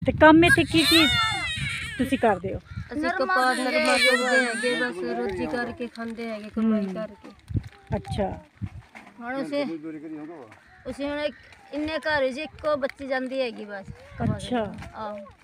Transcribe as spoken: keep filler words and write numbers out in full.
ਤੇ ਕੰਮ ਇੱਥੇ ਕੀ ਕੀ ਤੁਸੀਂ ਕਰਦੇ ਹੋ? ਅਸੀਂ ਕਪਾਹ ਨਰਮਾ ਕਰਦੇ ਹੈਗੇ, ਬਸ ਰੋਜੀ ਕਰਕੇ ਖਾਂਦੇ ਹੈਗੇ, ਕਮਾਈ ਕਰਕੇ। ਅੱਛਾ, ਹੁਣ ਉਸੇ ਉਸੇ ਹੁਣ ਇੰਨੇ ਘਰ 'ਚ ਇੱਕੋ ਬੱਚੀ ਜਾਂਦੀ ਹੈਗੀ ਬਸ। ਅੱਛਾ। ਆਹੋ।